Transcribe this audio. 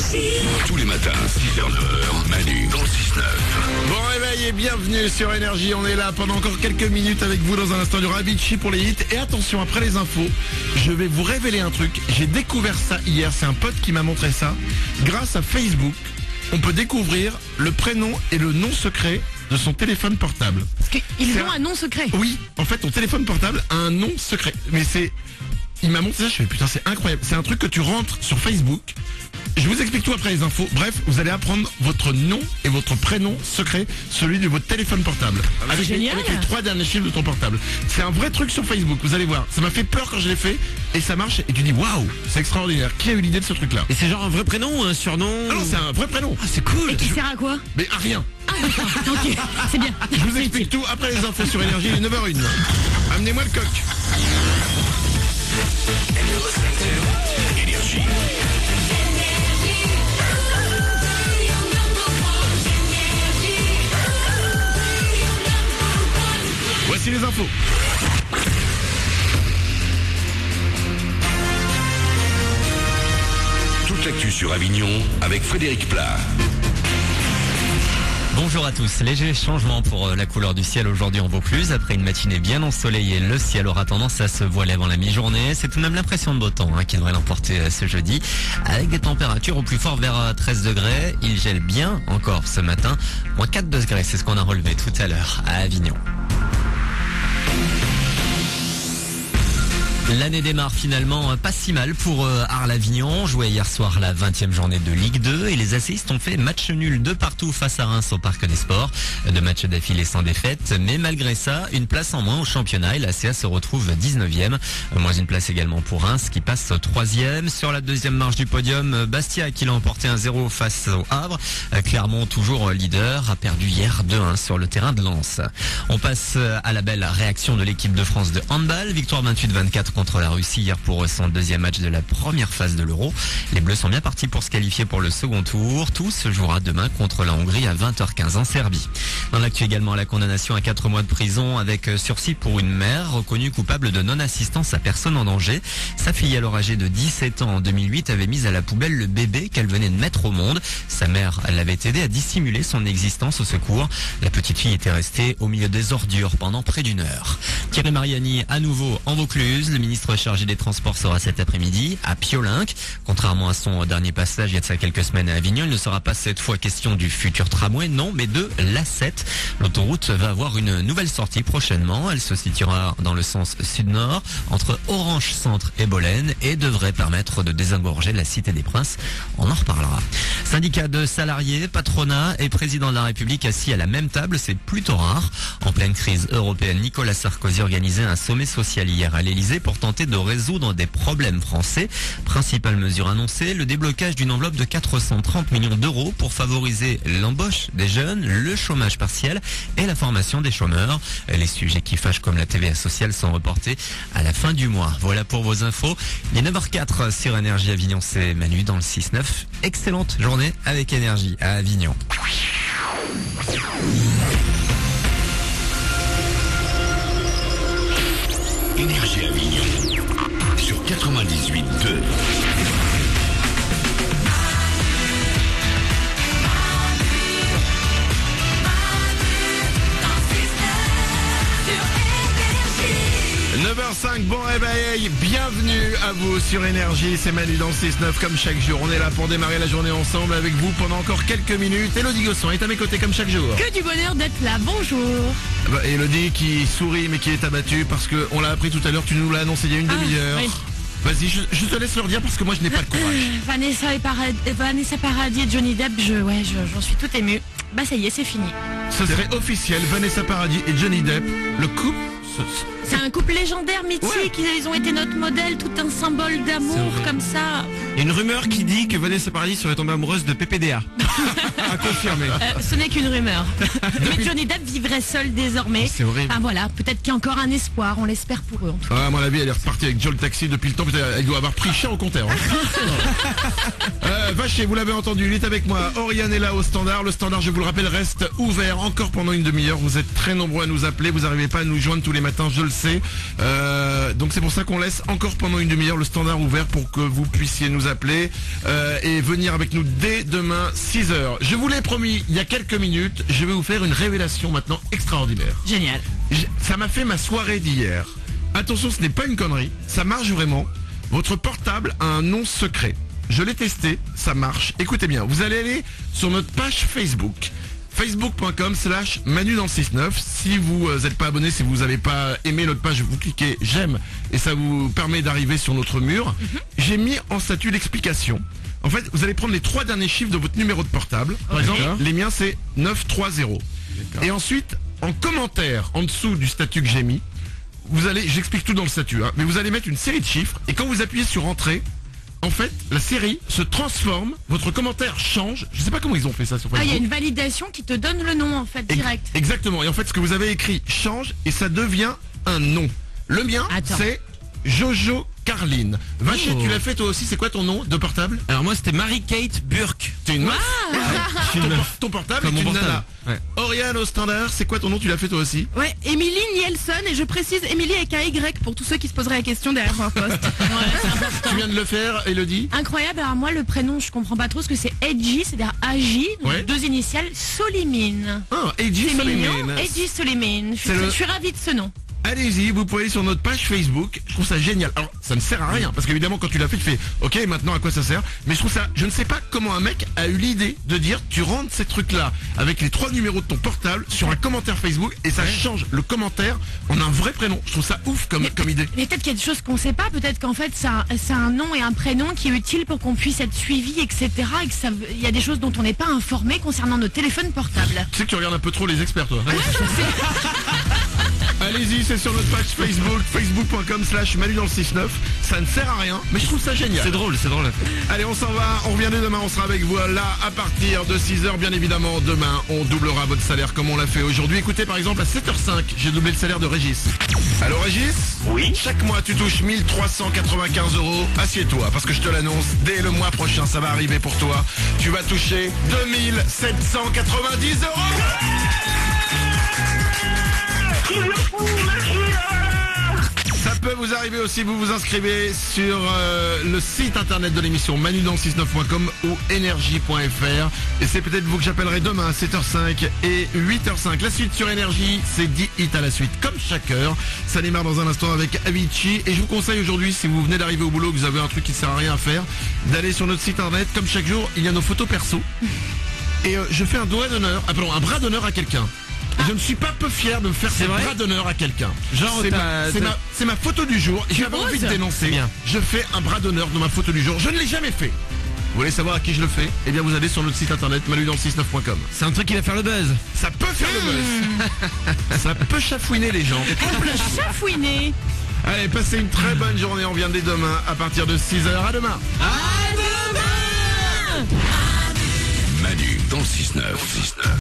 Tous les matins, 6h-9h, Manu dans le 6-9. Bon réveil et bienvenue sur Énergie. On est là pendant encore quelques minutes avec vous dans un instant du Avicii pour les hits. Et attention, après les infos, je vais vous révéler un truc. J'ai découvert ça hier, c'est un pote qui m'a montré ça. Grâce à Facebook, on peut découvrir le prénom et le nom secret de son téléphone portable. Parce qu'ils ont un nom secret. Oui, en fait ton téléphone portable a un nom secret. Mais c'est... Il m'a montré ça, je fais putain c'est incroyable. C'est un truc que tu rentres sur Facebook. Je vous explique tout après les infos. Bref, vous allez apprendre votre nom et votre prénom secret, celui de votre téléphone portable. Avec les 3 derniers chiffres de ton portable. C'est un vrai truc sur Facebook, vous allez voir. Ça m'a fait peur quand je l'ai fait et ça marche et tu dis waouh, c'est extraordinaire. Qui a eu l'idée de ce truc là? Et c'est genre un vrai prénom ou un surnom? Ah non, c'est un vrai prénom. Ah c'est cool. Et qui sert à quoi? Mais à rien. Ah d'accord, ok, c'est bien. Je vous explique tout après les infos sur Énergie, il est 9h01. Amenez-moi le coq. Énergie. Voici les infos. Toute l'actu sur Avignon avec Frédéric Plat. Bonjour à tous. Léger changement pour la couleur du ciel aujourd'hui en Vaucluse. Après une matinée bien ensoleillée, le ciel aura tendance à se voiler avant la mi-journée. C'est tout de même l'impression de beau temps qui devrait l'emporter ce jeudi. Avec des températures au plus fort vers 13 degrés. Il gèle bien encore ce matin. Moins 4 degrés, c'est ce qu'on a relevé tout à l'heure à Avignon. L'année démarre finalement pas si mal pour Arles-Avignon. Joué hier soir la 20e journée de Ligue 2 et les Assistes ont fait match nul de partout face à Reims au Parc des Sports. 2 matchs d'affilée sans défaite, mais malgré ça, une place en moins au championnat et la CA se retrouve 19e. Moins une place également pour Reims qui passe 3e. Sur la deuxième marche du podium, Bastia qui l'a emporté 1-0 face au Havre. Clermont toujours leader, a perdu hier 2-1 sur le terrain de Lens. On passe à la belle réaction de l'équipe de France de handball. Victoire 28-24 contre la Russie hier pour son deuxième match de la première phase de l'Euro. Les Bleus sont bien partis pour se qualifier pour le second tour. Tout se jouera demain contre la Hongrie à 20h15 en Serbie. Dans l'actu également, la condamnation à 4 mois de prison avec sursis pour une mère reconnue coupable de non-assistance à personne en danger. Sa fille, alors âgée de 17 ans en 2008, avait mis à la poubelle le bébé qu'elle venait de mettre au monde. Sa mère l'avait aidé à dissimuler son existence au secours. La petite fille était restée au milieu des ordures pendant près d'1 heure. Thierry Mariani à nouveau en Vaucluse. Le ministre chargé des Transports sera cet après-midi à Piolinc. Contrairement à son dernier passage il y a de ça quelques semaines à Avignon, il ne sera pas cette fois question du futur tramway, non, mais de l'A7. L'autoroute va avoir une nouvelle sortie prochainement. Elle se situera dans le sens sud-nord, entre Orange Centre et Bolène, et devrait permettre de désengorger la Cité des Princes. On en reparlera. Syndicat de salariés, patronat et président de la République assis à la même table, c'est plutôt rare. En pleine crise européenne, Nicolas Sarkozy organisait un sommet social hier à l'Elysée pour tenter de résoudre des problèmes français. Principale mesure annoncée, le déblocage d'une enveloppe de 430 millions d'euros pour favoriser l'embauche des jeunes, le chômage partiel et la formation des chômeurs. Les sujets qui fâchent comme la TVA sociale sont reportés à la fin du mois. Voilà pour vos infos. Il est 9h04 sur Énergie Avignon, c'est Manu dans le 6-9. Excellente journée avec Énergie à Avignon. Énergie Avignon sur 98.2. h 05, bon réveil, bienvenue à vous sur Énergie, c'est Manu dans le 6-9 comme chaque jour. On est là pour démarrer la journée ensemble avec vous pendant encore quelques minutes. Elodie Gosson est à mes côtés comme chaque jour. Que du bonheur d'être là, bonjour. Elodie qui sourit mais qui est abattue parce qu'on l'a appris tout à l'heure, tu nous l'as annoncé il y a une demi-heure. Oui. Vas-y, je te laisse leur dire parce que moi je n'ai pas le courage. Vanessa Paradis et Johnny Depp, j'en suis tout émue. Bah ça y est, c'est fini. Ce serait officiel, Vanessa Paradis et Johnny Depp, le couple... C'est un couple légendaire, mythique, ouais. Ils ont été notre modèle, tout un symbole d'amour comme ça. Il y a une rumeur qui dit que Vanessa Paradis serait tombée amoureuse de PPDA. À confirmer. Ce n'est qu'une rumeur. Mais Johnny Depp vivrait seul désormais. C'est horrible. Ah voilà, peut-être qu'il y a encore un espoir, on l'espère pour eux en tout cas. Ah, à mon avis, elle est repartie avec Joe le taxi depuis le temps. Putain, elle doit avoir pris cher au compteur. Vacher, vous l'avez entendu, il est avec moi. Oriane est là au standard. Le standard, je vous le rappelle, reste ouvert encore pendant une demi-heure. Vous êtes très nombreux à nous appeler. Vous n'arrivez pas à nous joindre tous les matins, je le sais. Donc c'est pour ça qu'on laisse encore pendant une demi-heure le standard ouvert pour que vous puissiez nous appeler et venir avec nous dès demain 6h. Je vous l'ai promis il y a quelques minutes, je vais vous faire une révélation maintenant extraordinaire. Génial. Ça m'a fait ma soirée d'hier. Attention, ce n'est pas une connerie, ça marche vraiment. Votre portable a un nom secret. Je l'ai testé, ça marche. Écoutez bien, vous allez aller sur notre page Facebook. Facebook.com/Manu dans le 6-9. Si vous n'êtes pas abonné, si vous n'avez pas aimé notre page, vous cliquez j'aime et ça vous permet d'arriver sur notre mur. J'ai mis en statut l'explication. En fait, vous allez prendre les 3 derniers chiffres de votre numéro de portable. Par exemple, les miens c'est 930. Et ensuite, en commentaire, en dessous du statut que j'ai mis, vous allez, j'explique tout dans le statut, mais vous allez mettre une série de chiffres et quand vous appuyez sur entrée, en fait, la série se transforme, votre commentaire change. Je sais pas comment ils ont fait ça sur Facebook. Ah, il y a une validation qui te donne le nom en fait, direct. Exactement. Et en fait, ce que vous avez écrit change et ça devient un nom. Le mien, c'est Jojo Carline. Vacher, tu l'as fait toi aussi. C'est quoi ton nom de portable? Alors moi c'était Marie-Kate Burke. T'es une meuf. Ton portable est une nana. Ouais. Oriane au standard, c'est quoi ton nom? Tu l'as fait toi aussi? Ouais, Émilie Nielsen, et je précise Émilie avec un Y pour tous ceux qui se poseraient la question derrière leur poste. Tu viens de le faire, Elodie? Incroyable, alors moi le prénom je comprends pas trop ce que c'est Edgy, c'est-à-dire Agi, Ouais. 2 initiales, Solimine. Ah, Edgy C'est mignon, Solimine. Edgy Solimine. Je suis ravie de ce nom. Allez-y, vous pouvez aller sur notre page Facebook. Je trouve ça génial. Alors, ça ne sert à rien parce qu'évidemment, quand tu l'as fait, tu fais OK, maintenant à quoi ça sert? Mais je trouve ça, je ne sais pas comment un mec a eu l'idée de dire tu rentres ces trucs-là avec les 3 numéros de ton portable sur un commentaire Facebook et ça change le commentaire en un vrai prénom. Je trouve ça ouf comme idée. Mais peut-être qu'il y a des choses qu'on sait pas, peut-être qu'en fait c'est un nom et un prénom qui est utile pour qu'on puisse être suivi, etc. Et que il y a des choses dont on n'est pas informé concernant nos téléphones portables. Tu sais que tu regardes un peu trop les experts, toi. Allez-y, c'est sur notre page Facebook, facebook.com/Manu dans le 6-9. Ça ne sert à rien, mais je trouve ça génial. C'est drôle. Allez, on s'en va, on revient dès demain, on sera avec vous là à partir de 6h. Bien évidemment, demain, on doublera votre salaire comme on l'a fait aujourd'hui. Écoutez, par exemple, à 7h05, j'ai doublé le salaire de Régis. Allô Régis? Oui. Chaque mois, tu touches 1395 €. Assieds-toi, parce que je te l'annonce, dès le mois prochain, ça va arriver pour toi. Tu vas toucher 2790 €. Ça peut vous arriver aussi, vous vous inscrivez sur le site internet de l'émission manudan69.com ou énergie.fr et c'est peut-être vous que j'appellerai demain à 7h05 et 8h05. La suite sur Énergie, c'est 10 hits à la suite, comme chaque heure. Ça démarre dans un instant avec Avicii et je vous conseille aujourd'hui, si vous venez d'arriver au boulot, que vous avez un truc qui ne sert à rien à faire, d'aller sur notre site internet. Comme chaque jour, il y a nos photos perso et je fais un bras d'honneur à quelqu'un. Je ne suis pas peu fier de me faire ce bras d'honneur à quelqu'un. Genre, c'est ma photo du jour. J'avais envie de dénoncer. Bien. Je fais un bras d'honneur de ma photo du jour. Je ne l'ai jamais fait. Vous voulez savoir à qui je le fais? Eh bien, vous allez sur notre site internet manudan69.com. C'est un truc qui va faire le buzz. Ça peut faire le buzz. Ça peut chafouiner les gens. Chafouiné. Allez, passez une très bonne journée. On vient dès demain à partir de 6h. À demain. Manu dans le 6-9.